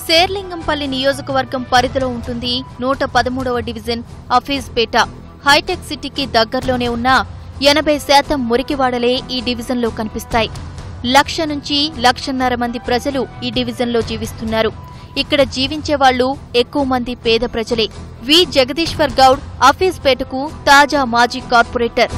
శేర్లింగంపల్లి నియోజకవర్గం పరిధిలో ఉంటుంది 113వ డివిజన్ హఫీజ్పేట. హైటెక్ సిటీకి దగ్గరలోనే ఉన్న 80% మురికివాడలే ఈ డివిజన్లో కనిపిస్తాయి. 1,00,000 నుంచి 1,50,000 మంది ప్రజలు ఈ డివిజన్లో జీవిస్తున్నారు. ఇక్కడ జీవించే వాళ్లు ఎక్కువ మంది పేద ప్రజలే. వి జగదీశ్వర్ గౌడ్ హఫీజ్పేటకు తాజా మాజీ కార్పొరేటర్.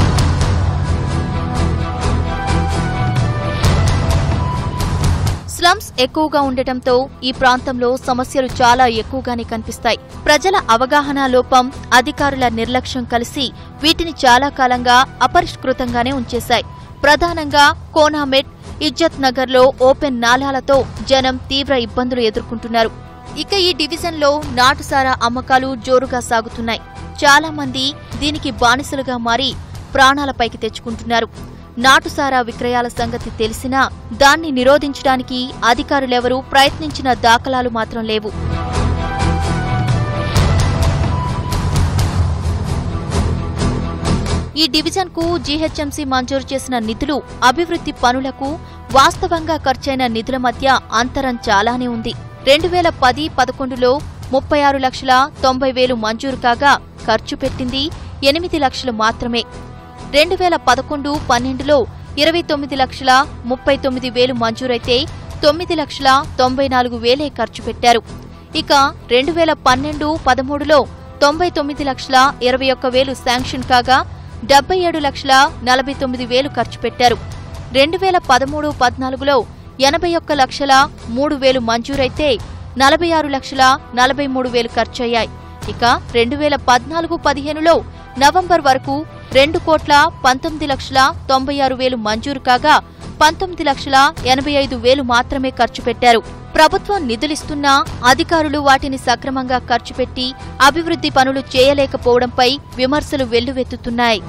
స్లమ్స్ ఎక్కువగా ఉండటంతో ఈ ప్రాంతంలో సమస్యలు చాలా ఎక్కువగానే కనిపిస్తాయి. ప్రజల అవగాహన లోపం, అధికారుల నిర్లక్ష్యం కలిసి వీటిని చాలా కాలంగా అపరిష్కృతంగానే ఉంచేశాయి. ప్రధానంగా కోనామెట్, ఇజ్జత్ నగర్లో ఓపెన్ నాలాలతో జనం తీవ్ర ఇబ్బందులు ఎదుర్కొంటున్నారు. ఇక ఈ డివిజన్లో నాటుసారా అమ్మకాలు జోరుగా సాగుతున్నాయి. చాలా మంది దీనికి బానిసలుగా మారి ప్రాణాలపైకి తెచ్చుకుంటున్నారు. నాటుసారా విక్రయాల సంగతి తెలిసినా దాన్ని నిరోధించడానికి అధికారులెవరూ ప్రయత్నించిన దాఖలాలు మాత్రం లేవు. ఈ డివిజన్కు జీహెచ్ఎంసీ మంజూరు చేసిన నిధులు, అభివృద్ధి పనులకు వాస్తవంగా ఖర్చైన నిధుల మధ్య అంతరం చాలానే ఉంది. 2010-11లో 36,90,000 మంజూరు కాగా ఖర్చు పెట్టింది 8 లక్షలు మాత్రమే. 2011-12లో 29,39,000 మంజూరైతే 9,94,000 ఖర్చు పెట్టారు. ఇక 2012-13లో 99,21,000 శాంక్షన్ కాగా 77,49,000 ఖర్చు పెట్టారు. 2013-14లో 81,03,000 మంజూరైతే 46,43,000 ఖర్చయ్యాయి. ఇక 2014-15లో నవంబర్ వరకు 2,19,96,000 మంజూరు కాగా 19,85,000 మాత్రమే ఖర్చు పెట్టారు. ప్రభుత్వం నిధులిస్తున్నా అధికారులు వాటిని సక్రమంగా ఖర్చు పెట్టి అభివృద్ధి పనులు చేయలేకపోవడంపై విమర్శలు వెల్లువెత్తుతున్నాయి.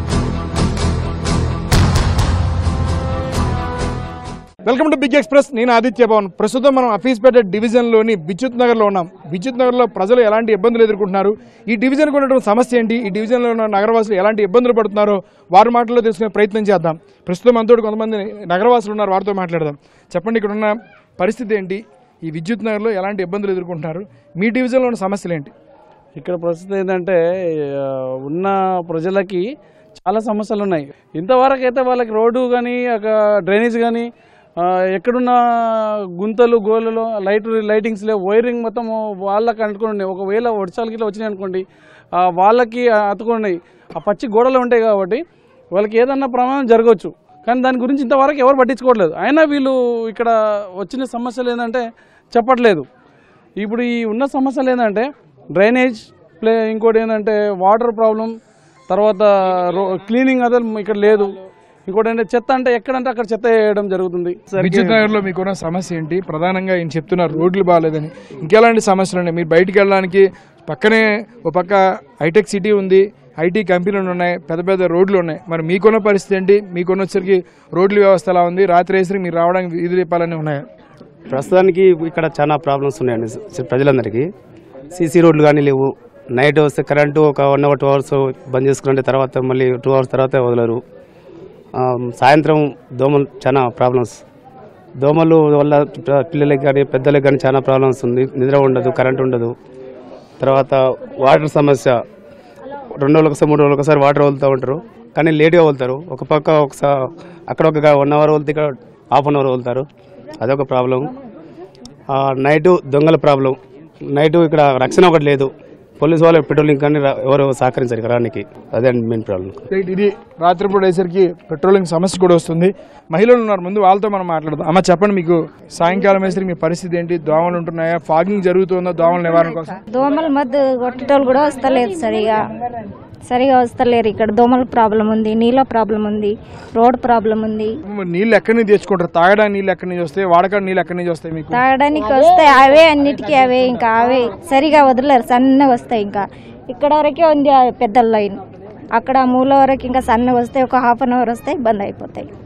Welcome to big express. నేను ఆదిత్య భవన్. ప్రస్తుతం మనం హఫీజ్పేట డివిజన్లోని విద్యుత్ నగర్లో ఉన్నాం. విద్యుత్ నగర్లో ప్రజలు ఎలాంటి ఇబ్బందులు ఎదుర్కొంటున్నారు, ఈ డివిజన్కు ఉన్నటువంటి సమస్య ఏంటి, ఈ డివిజన్లో ఉన్న నగరవాసులు ఎలాంటి ఇబ్బందులు పడుతున్నారో వారి మాటల్లో తెలుసుకునే ప్రయత్నం చేద్దాం. ప్రస్తుతం మనతో కొంతమంది నగరవాసులు ఉన్నారు, వారితో మాట్లాడదాం. చెప్పండి, ఇక్కడ ఉన్న పరిస్థితి ఏంటి, ఈ విద్యుత్ నగర్లో ఎలాంటి ఇబ్బందులు ఎదుర్కొంటున్నారు, మీ డివిజన్లో ఉన్న సమస్యలు ఏంటి? ఇక్కడ ప్రస్తుతం ఏంటంటే ఉన్న ప్రజలకి చాలా సమస్యలు ఉన్నాయి. ఇంతవరకు అయితే వాళ్ళకి రోడ్డు కానీ డ్రైనేజ్ కానీ ఎక్కడున్న గుంతలు గోళ్ళలో లైటింగ్స్ లేవు, వైరింగ్ మొత్తం వాళ్ళకి అంటుకుని, ఒకవేళ వర్షాలకి ఇట్లా వచ్చినాయి అనుకోండి వాళ్ళకి అతుకున్నాయి. ఆ పచ్చి గోడలు ఉంటాయి కాబట్టి వాళ్ళకి ఏదన్నా ప్రమాదం జరగవచ్చు. కానీ దాని గురించి ఇంతవరకు ఎవరు పట్టించుకోవట్లేదు. అయినా వీళ్ళు ఇక్కడ వచ్చిన సమస్యలు ఏంటంటే చెప్పట్లేదు. ఇప్పుడు ఈ ఉన్న సమస్యలు ఏంటంటే డ్రైనేజ్, ఇంకోటి ఏంటంటే వాటర్ ప్రాబ్లం, తర్వాత క్లీనింగ్ అదే ఇక్కడ లేదు. ఇంకోటి అంటే చెత్త అంటే ఎక్కడంటే అక్కడ చెత్త వేయడం జరుగుతుంది. విద్యుత్ నగర్లో మీకున్న సమస్య ఏంటి? ప్రధానంగా ఈయన చెప్తున్నారు రోడ్లు బాగాలేదని. ఇంకెలాంటి సమస్యలు ఉన్నాయి? మీరు బయటికి వెళ్ళడానికి పక్కనే ఒక పక్క హైటెక్ సిటీ ఉంది, ఐటీ కంపెనీలు ఉన్నాయి, పెద్ద పెద్ద రోడ్లు ఉన్నాయి. మరి మీకున్న పరిస్థితి ఏంటి? మీకున్న వచ్చరికి రోడ్ల వ్యవస్థ ఎలా ఉంది? రాత్రి వేసరికి మీరు రావడానికి వీధి దీపాలన్నీ ఉన్నాయా? ప్రస్తుతానికి ఇక్కడ చాలా ప్రాబ్లమ్స్ ఉన్నాయండి ప్రజలందరికీ. సీసీ రోడ్లు కానీ లేవు. నైట్ వస్తే కరెంటు ఒక 1 అవర్ 2 అవర్స్ బంద్ చేసుకుంటే తర్వాత మళ్ళీ 2 అవర్స్ తర్వాత వదలరు. సాయంత్రం దోమలు చాలా ప్రాబ్లమ్స్. దోమలు వల్ల పిల్లలకి కానీ పెద్దలకి కానీ చాలా ప్రాబ్లమ్స్ ఉంది. నిద్ర ఉండదు, కరెంట్ ఉండదు. తర్వాత వాటర్ సమస్య. 2 రోజులకు 3 రోజులకు ఒకసారి వాటర్ వదులుతూ ఉంటారు, కానీ లేట్గా వదులుతారు. ఒక పక్క ఒకసారి అక్కడ ఒక 1 అవర్ వదిలితే ఇక్కడ ½ అవర్ వదులుతారు. అదొక ప్రాబ్లం. నైటు దొంగల ప్రాబ్లం. నైటు ఇక్కడ రక్షణ ఒకటి లేదు. పోలీసు వాళ్ళు పెట్రోలింగ్ కానీ ఎవరు సహకరించారు ఇక్కడ రానికి. అదే మెయిన్ ప్రాబ్లం. ఇది రాత్రిపూట వేసరికి పెట్రోలింగ్ సమస్య కూడా వస్తుంది. మహిళలు ఉన్నారు, ముందు వాళ్ళతో మనం మాట్లాడదాం. అమ్మ చెప్పండి, మీకు సాయంకాలం వేసరికి మీ పరిస్థితి ఏంటి? దోమలు ఉంటున్నాయా? ఫాగింగ్ జరుగుతుందా దోమల నివారణ కోసం? దోమల మధ్య కొట్టేటోళ్ళు కూడా వస్తలేదు, సరిగా వస్తలేరు. ఇక్కడ దోమల ప్రాబ్లం ఉంది, నీళ్ళ ప్రాబ్లం ఉంది, రోడ్ ప్రాబ్లం ఉంది. నీళ్ళు ఎక్కడి నుంచి తెచ్చుకుంటారు? తాగడానికి నీళ్ళు ఎక్కడి నుంచి వస్తాయి? వాడకానికి నీళ్ళు ఎక్కడి నుంచి వస్తాయి? మీకు తాగడానికి వస్తాయి అవే, అన్నిటికీ అవే. ఇంకా అవే సరిగా వదలరు, సన్నగా వస్తాయి. ఇంకా ఇక్కడ వరకే ఉంది పెద్ద లైన్, అక్కడ మూల వరకు ఇంకా సన్నగా వస్తాయి. ఒక ½ అవర్ వస్తాయి, బంద్ అయిపోతాయి.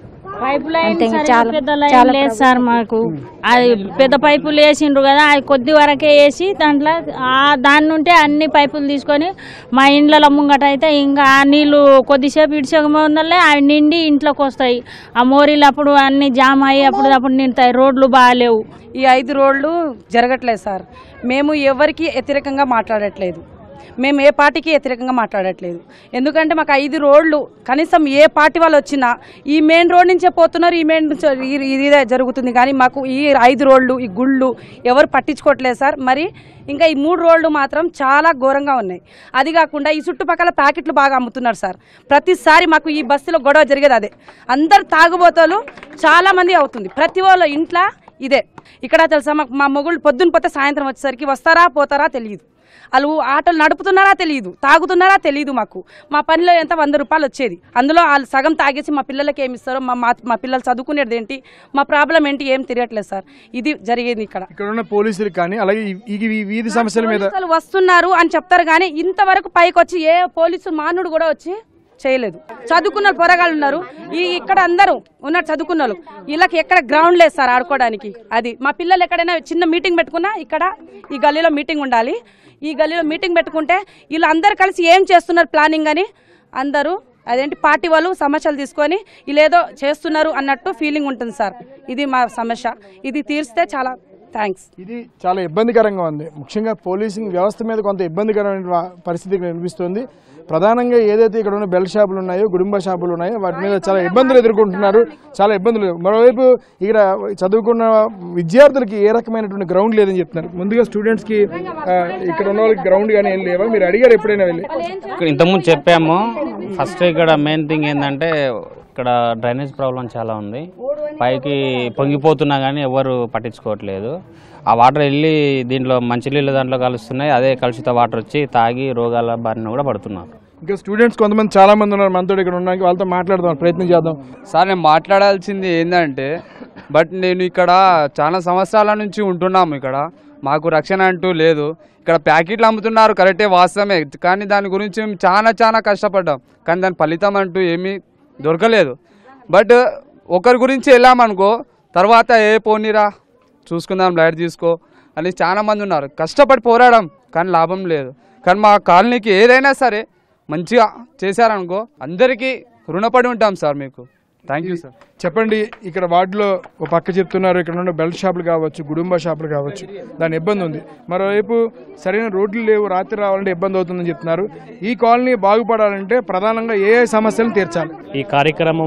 పైపు లైన్ అంతే, సరిగ్గా చాలా పెద్ద లైన్ చాలా లేదు సార్ మాకు. అది పెద్ద పైపులు వేసిండ్రు కదా, అది కొద్ది వరకే వేసి దాంట్లో దాని నుండి అన్ని పైపులు తీసుకొని మా ఇండ్ల ముంగట అయితే ఇంకా ఆ నీళ్లు కొద్దిసేపు ఇడిచక ఉందలే అవి నిండి ఇంట్లోకి వస్తాయి. ఆ మోరీలు అప్పుడు అన్ని జామ్ అయ్యి అప్పుడు నిండుతాయి. రోడ్లు బాగాలేవు. ఈ 5 రోడ్లు జరగట్లేదు సార్. మేము ఎవరికి వ్యతిరేకంగా మాట్లాడట్లేదు, మేము ఏ పార్టీకి వ్యతిరేకంగా మాట్లాడట్లేదు. ఎందుకంటే మాకు 5 రోడ్లు కనీసం ఏ పార్టీ వాళ్ళు వచ్చినా ఈ మెయిన్ రోడ్ నుంచే పోతున్నారు, ఈ మెయిన్ ఇదే జరుగుతుంది. కానీ మాకు ఈ 5 రోడ్లు ఈ గుళ్ళు ఎవరు పట్టించుకోవట్లేదు సార్. మరి ఇంకా ఈ 3 రోడ్లు మాత్రం చాలా ఘోరంగా ఉన్నాయి. అది కాకుండా ఈ చుట్టుపక్కల ప్యాకెట్లు బాగా అమ్ముతున్నారు సార్. ప్రతిసారి మాకు ఈ బస్సులో గొడవ జరిగేది అదే. అందరు తాగుబోతలు చాలామంది అవుతుంది. ప్రతి వాళ్ళ ఇంట్లో ఇదే. ఇక్కడ తెలుసా మా మొగుళ్ళు పొద్దున్న పోతే సాయంత్రం వచ్చేసరికి వస్తారా పోతారా తెలియదు. వాళ్ళు ఆటోలు నడుపుతున్నారా తెలియదు, తాగుతున్నారా తెలియదు. మా పనిలో ఎంత 100 రూపాయలు వచ్చేది, అందులో వాళ్ళు సగం తాగేసి మా పిల్లలకి ఏమి ఇస్తారో, మా పిల్లలు చదువుకునేది ఏంటి, మా ప్రాబ్లం ఏంటి ఏం తెలియట్లేదు సార్. ఇది జరిగేది ఇక్కడ. ఇక్కడ ఉన్న పోలీసులు కానీ అలాగే ఈ వీధి సమస్యల మీద వస్తున్నారు అని చెప్తారు కానీ ఇంతవరకు పైకి వచ్చి ఏ పోలీసు మానుడు కూడా వచ్చి చేయలేదు. చదువుకున్న పొరగాళ్ళు ఉన్నారు, ఇక్కడ అందరూ ఉన్నారు చదువుకున్న వాళ్ళు. వీళ్ళకి ఎక్కడ గ్రౌండ్ లేదు సార్ ఆడుకోవడానికి. అది మా పిల్లలు ఎక్కడైనా చిన్న మీటింగ్ పెట్టుకున్నా ఇక్కడ ఈ గల్లీలో మీటింగ్ ఉండాలి. ఈ గల్లీలో మీటింగ్ పెట్టుకుంటే వీళ్ళు అందరు కలిసి ఏం చేస్తున్నారు ప్లానింగ్ అని అందరూ అదేంటి పార్టీ వాళ్ళు సమస్యలు తీసుకొని వీళ్ళేదో చేస్తున్నారు అన్నట్టు ఫీలింగ్ ఉంటుంది సార్. ఇది మా సమస్య. ఇది తీర్స్తే చాలా థ్యాంక్స్. ఇది చాలా ఇబ్బందికరంగా ఉంది. ముఖ్యంగా పోలీసింగ్ వ్యవస్థ మీద కొంత ఇబ్బందికరమైన పరిస్థితి కనిపిస్తుంది. ప్రధానంగా ఏదైతే ఇక్కడ ఉన్న బెల్ట్ షాపులు ఉన్నాయో, గుడుంబ షాపులు ఉన్నాయో వాటి మీద చాలా ఇబ్బందులు ఎదుర్కొంటున్నారు. చాలా ఇబ్బందులు. మరోవైపు ఇక్కడ చదువుకున్న విద్యార్థులకి ఏ రకమైనటువంటి గ్రౌండ్ లేదని చెప్తున్నారు. ముందుగా స్టూడెంట్స్కి ఇక్కడ ఉన్న వాళ్ళకి గ్రౌండ్ కానీ ఏం లేవా? మీరు అడిగారు ఎప్పుడైనా వెళ్ళి? ఇంతకుముందు చెప్పాము. ఫస్ట్ ఇక్కడ మెయిన్ థింగ్ ఏంటంటే ఇక్కడ డ్రైనేజ్ ప్రాబ్లం చాలా ఉంది. పైకి పొంగిపోతున్నా కానీ ఎవరు పట్టించుకోవట్లేదు. ఆ వాటర్ వెళ్ళి దీంట్లో మంచినీళ్ళు దాంట్లో కలుస్తున్నాయి. అదే కలుషిత వాటర్ వచ్చి తాగి రోగాల బారిన కూడా పడుతున్నారు. ఇంకా స్టూడెంట్స్ కొంతమంది చాలా మంది ఉన్నారు మనతో ఇక్కడ ఉండడానికి. వాళ్ళతో మాట్లాడదాం, ప్రయత్నం చేద్దాం. సార్ నేను మాట్లాడాల్సింది ఏంటంటే నేను ఇక్కడ చాలా సంవత్సరాల నుంచి ఉంటున్నాము. ఇక్కడ మాకు రక్షణ అంటూ లేదు. ఇక్కడ ప్యాకెట్లు అమ్ముతున్నారు, కరెక్టే, వాస్తవమే. కానీ దాని గురించి మేము చాలా కష్టపడ్డాం. కానీ దాని ఫలితం అంటూ ఏమీ దొరకలేదు. బట్ ఒకరి గురించి వెళ్ళామనుకో తర్వాత పోనీరా చూసుకుందాం లైట్ తీసుకో అని చాలా మంది ఉన్నారు. కష్టపడి పోరాడం కానీ లాభం లేదు. కానీ మా కాలనీకి ఏదైనా సరే మంచిగా చేశారనుకో అందరికీ రుణపడి ఉంటాం సార్. మీకు థ్యాంక్ యూ సార్. చెప్పండి, ఇక్కడ వార్డులో ఒక పక్క చెప్తున్నారు ఇక్కడ ఉన్న బెల్ట్ షాపులు కావచ్చు, గుడుంబ షాపులు కావచ్చు, దాని ఇబ్బంది ఉంది. మరోవైపు సరైన రోడ్లు లేవు, రాత్రి రావాలంటే ఇబ్బంది అవుతుందని చెప్తున్నారు. ఈ కాలనీ బాగుపడాలంటే ప్రధానంగా ఏ సమస్యలను తీర్చాలి? ఈ కార్యక్రమం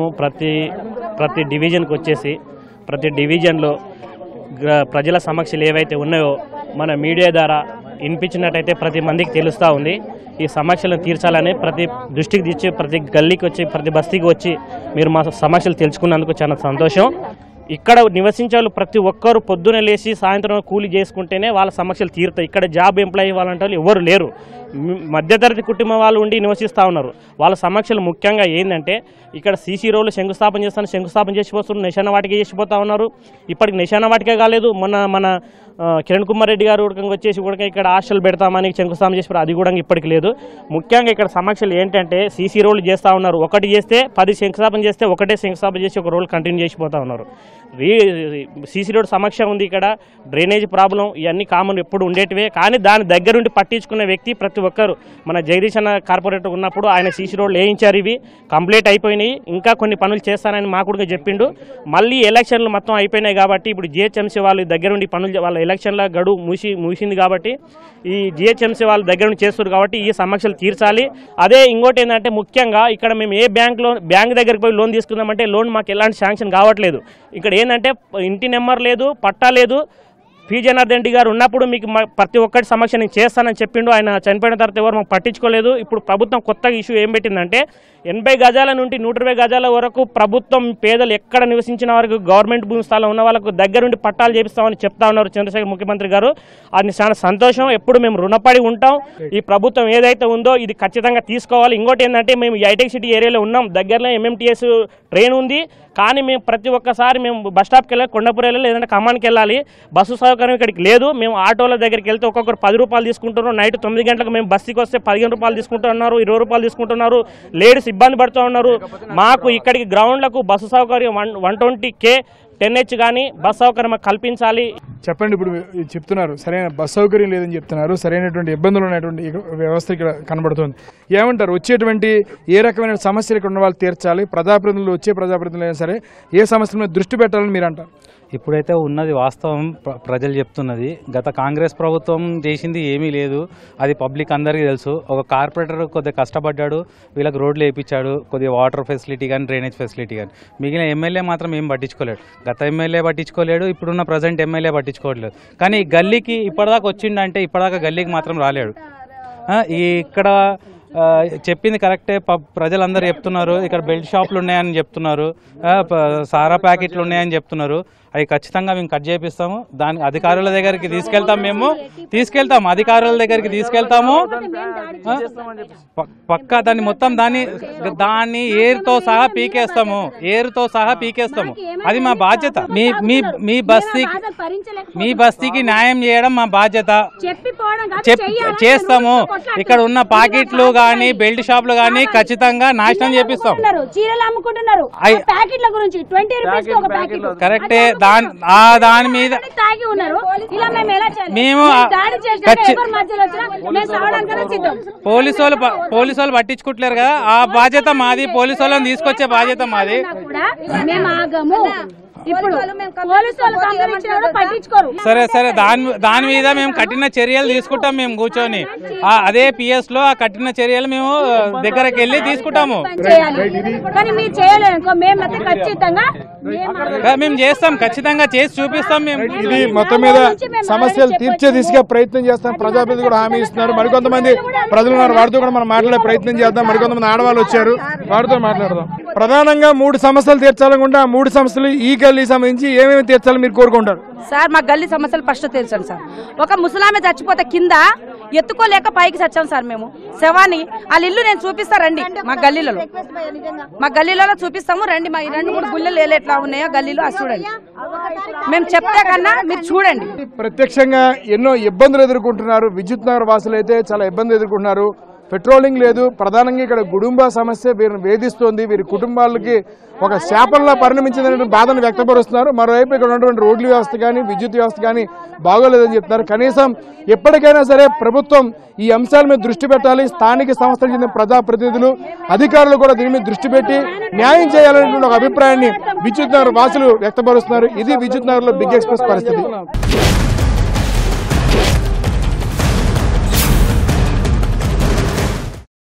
ప్రతి డివిజన్కి వచ్చేసి ప్రతి డివిజన్లో ప్రజల సమస్యలు ఏవైతే ఉన్నాయో మన మీడియా ద్వారా వినిపించినట్టయితే ప్రతి మందికి తెలుస్తూ ఉంది. ఈ సమస్యలను తీర్చాలని ప్రతి దృష్టికి తెచ్చి ప్రతి గల్లీకి వచ్చి ప్రతి బస్తీకి వచ్చి మీరు మా సమస్యలు తెలుసుకున్నందుకు చాలా సంతోషం. ఇక్కడ నివసించే వాళ్ళు ప్రతి ఒక్కరు పొద్దున లేచి సాయంత్రం కూలి చేసుకుంటేనే వాళ్ళ సమస్యలు తీరుతాయి. ఇక్కడ జాబ్ ఎంప్లాయీ వాళ్ళంటే ఎవరు లేరు. మధ్యతరగతి కుటుంబం వాళ్ళు ఉండి నివసిస్తూ ఉన్నారు. వాళ్ళ సమస్యలు ముఖ్యంగా ఏంటంటే ఇక్కడ సీసీ రోడ్లు శంకుస్థాపన చేసిపోతున్నారు, నిశాన వాటిక చేసిపోతూ ఉన్నారు. ఇప్పటికి నిశాన వాటికే కాలేదు, మన కిరణ్ కుమార్ రెడ్డి గారు వచ్చేసి కూడా ఇక్కడ హాస్టల్ పెడతామని శంకుస్థాపన చేసిపోయారు, అది కూడా ఇప్పటికి లేదు. ముఖ్యంగా ఇక్కడ సమస్యలు ఏంటంటే సీసీ రోడ్లు చేస్తూ ఉన్నారు. ఒకటి చేస్తే 10 శంకుస్థాపన చేస్తే ఒకటే శంకుస్థాపన చేసి ఒక రోడ్లు కంటిన్యూ చేసిపోతూ ఉన్నారు. సీసీ రోడ్ సమస్య ఉంది. ఇక్కడ డ్రైనేజ్ ప్రాబ్లం ఇవన్నీ కామన్ ఎప్పుడు ఉండేటివే. కానీ దాని దగ్గరుండి పట్టించుకున్న వ్యక్తి ప్రతి ఒక్కరు మన జగదీష్ అన్న కార్పొరేటర్ ఉన్నప్పుడు ఆయన సీసీ రోడ్లు వేయించారు. ఇవి కంప్లీట్ అయిపోయినాయి. ఇంకా కొన్ని పనులు చేస్తానని మాకు కూడా చెప్పిండు. మళ్ళీ ఎలక్షన్లు మొత్తం అయిపోయినాయి కాబట్టి ఇప్పుడు జిహెచ్ఎంసీ వాళ్ళ దగ్గరుండి పనులు వాళ్ళ ఎలక్షన్ల గడువు ముగిసింది కాబట్టి ఈ జిహెచ్ఎంసీ వాళ్ళ దగ్గర నుంచి చేస్తారు కాబట్టి ఈ సమస్యలు తీర్చాలి. అదే ఇంకోటి ఏంటంటే ముఖ్యంగా ఇక్కడ మేము ఏ బ్యాంక్ దగ్గరికి పోయి లోన్ తీసుకుందామంటే లోన్ మాకు ఎలాంటి శాంక్షన్ కావట్లేదు. ఇక్కడ ఏంటంటే ఇంటి నెంబర్ లేదు, పట్టా లేదు. పి జనార్దన్ రెడ్డి గారు ఉన్నప్పుడు మీకు ప్రతి ఒక్కటి సమస్య నేను చేస్తానని చెప్పిండు. ఆయన చనిపోయిన తర్వాత ఎవరు మాకు పట్టించుకోలేదు. ఇప్పుడు ప్రభుత్వం కొత్తగా ఇష్యూ ఏం పెట్టిందంటే 80 గజాల నుండి 120 గజాల వరకు ప్రభుత్వం పేదలు ఎక్కడ నివసించిన వరకు గవర్నమెంట్ భూమి స్థలం ఉన్న వాళ్ళకు దగ్గరుండి పట్టాలు చేపిస్తామని చెప్తా ఉన్నారు చంద్రశేఖర్ ముఖ్యమంత్రి గారు. అది చాలా సంతోషం. ఎప్పుడు మేము రుణపడి ఉంటాం. ఈ ప్రభుత్వం ఏదైతే ఉందో ఇది ఖచ్చితంగా తీసుకోవాలి. ఇంకోటి ఏంటంటే మేము హైటెక్ సిటీ ఏరియాలో ఉన్నాం. దగ్గరలో MMTS ట్రైన్ ఉంది. కానీ మేము ప్రతి ఒక్కసారి మేము బస్ స్టాప్కి వెళ్ళాలి, కొండపూర్ వెళ్ళాలి, లేదంటే ఖమ్మానికి వెళ్ళాలి. బస్సు సౌకర్యం ఇక్కడికి లేదు. మేము ఆటోల దగ్గరికి వెళ్తే ఒక్కొక్కరు 10 రూపాయలు తీసుకుంటున్నారు. నైట్ 9 గంటలకు మేము బస్సుకి వస్తే 15 రూపాయలు తీసుకుంటున్నారు, 20 రూపాయలు తీసుకుంటున్నారు. లేడీస్ ఇబ్బంది పడుతూ ఉన్నారు. మాకు ఇక్కడికి గ్రౌండ్లకు బస్సు సౌకర్యం 120K 10H కానీ బస్ సౌకర్యం కల్పించాలి. చెప్పండి, ఇప్పుడు చెప్తున్నారు సరైన బస్ సౌకర్యం లేదని చెప్తున్నారు, సరైనటువంటి ఇబ్బందులు ఉన్నటువంటి వ్యవస్థ ఇక్కడ కనబడుతుంది. ఏమంటారు, వచ్చేటువంటి ఏ రకమైన సమస్యలు ఇక్కడ ఉన్న వాళ్ళు తీర్చాలి, ప్రజాప్రతినిధులు వచ్చే ప్రజాప్రతినిధులు అయినా సరే ఏ సమస్యల మీద దృష్టి పెట్టాలని మీరు అంటారు? ఇప్పుడైతే ఉన్నది వాస్తవం, ప్రజలు చెప్తున్నది. గత కాంగ్రెస్ ప్రభుత్వం చేసింది ఏమీ లేదు, అది పబ్లిక్ అందరికీ తెలుసు. ఒక కార్పొరేటర్ కొద్దిగా కష్టపడ్డాడు, వీళ్ళకి రోడ్లు వేయించాడు, కొద్దిగా వాటర్ ఫెసిలిటీ కానీ డ్రైనేజ్ ఫెసిలిటీ కానీ. మిగిలిన ఎమ్మెల్యే మాత్రం ఏం పట్టించుకోలేడు. గత ఎమ్మెల్యే పట్టించుకోలేడు, ఇప్పుడున్న ప్రజెంట్ ఎమ్మెల్యే పట్టించుకోవట్లేదు. కానీ గల్లీకి ఇప్పటిదాకా వచ్చిండంటే ఇప్పటిదాకా గల్లీకి మాత్రం రాలేడు. ఇక్కడ చెప్పింది కరెక్టే, ప్రజలందరూ చెప్తున్నారు ఇక్కడ బెల్ట్ షాపులు ఉన్నాయని చెప్తున్నారు, సారా ప్యాకెట్లు ఉన్నాయని చెప్తున్నారు. అవి ఖచ్చితంగా మేము కట్ చేపిస్తాము. దాని అధికారుల దగ్గరికి తీసుకెళ్తాము అధికారుల దగ్గరికి తీసుకెళ్తాము. పక్కా దాన్ని మొత్తం దాన్ని ఏరుతో సహా పీకేస్తాము. అది మా బాధ్యత. మీ బస్తీకి న్యాయం చేయడం మా బాధ్యత. చేస్తాము. ఇక్కడ ఉన్న పాకెట్లు కానీ బెల్ట్ షాపులు కానీ ఖచ్చితంగా నాశనం చేపిస్తాం. కరెక్టే. దాని మీద మేము పోలీసు వాళ్ళు పట్టించుకుంటలేరు కదా, ఆ బాధ్యత మాది. పోలీసు వాళ్ళని తీసుకొచ్చే బాధ్యత మాది. సరే దాని మీద మేము కఠిన చర్యలు తీసుకుంటాం. మేము కూర్చొని అదే PS లో ఆ కఠిన చర్యలు మేము దగ్గరకు వెళ్ళి తీసుకుంటాము. మేము చేస్తాం, ఖచ్చితంగా చేసి చూపిస్తాం. మేము ఇది మొత్తం మీద సమస్యలు తీర్చే దిశగా ప్రయత్నం చేస్తాం. ప్రజాప్రతినిధులు కూడా హామీ ఇస్తున్నారు. మరికొంతమంది ప్రజలు ఉన్నారు, వారితో కూడా మనం మాట్లాడే ప్రయత్నం చేద్దాం. మరికొంతమంది ఆడవాళ్ళు వచ్చారు, వారితో మాట్లాడదాం. ప్రధానంగా 3 సమస్యలు తీర్చాలనుకుంటే ఆ 3 సమస్యలు ఈ గల్లీ సంబంధించి ఏమేమి తీర్చాలని మీరు కోరుకుంటారు? సార్ మా గల్లీ సమస్యలు ఫస్ట్ తీర్చండి సార్. ఒక ముసలామె చచ్చిపోతే కింద ఎత్తుకోలేక పైకి చచ్చాం సార్. మేము శవాన్ని వాళ్ళ ఇల్లు నేను చూపిస్తారండి. మా గల్లీలలో చూపిస్తాము రండి. మా 2-3 గుళ్ళలు ఎట్లా ఉన్నాయో గల్లీలో అది చూడండి. మేము చెప్తే కన్నా మీరు చూడండి. ప్రత్యక్షంగా ఎన్నో ఇబ్బందులు ఎదుర్కొంటున్నారు. విద్యుత్ నగర్ వాసులు అయితే చాలా ఇబ్బంది ఎదుర్కొంటున్నారు. పెట్రోలింగ్ లేదు. ప్రధానంగా ఇక్కడ కుటుంబ సమస్య వీరిని వేధిస్తోంది. వీరి కుటుంబాలకి ఒక శాపంలా పరిణమించిందనే బాధను వ్యక్తపరుస్తున్నారు. మరోవైపు ఇక్కడ ఉన్నటువంటి రోడ్ల వ్యవస్థ కానీ విద్యుత్ వ్యవస్థ కానీ బాగోలేదని చెప్తున్నారు. కనీసం ఎప్పటికైనా సరే ప్రభుత్వం ఈ అంశాల మీద దృష్టి పెట్టాలి. స్థానిక సంస్థలకు చెందిన ప్రజాప్రతినిధులు, అధికారులు కూడా దీని మీద దృష్టి పెట్టి న్యాయం చేయాలనేటువంటి ఒక అభిప్రాయాన్ని విద్యుత్ నగర్ వాసులు వ్యక్తపరుస్తున్నారు. ఇది విద్యుత్ నగర్ లో బిగ్ ఎక్స్ప్రెస్ పరిస్థితి.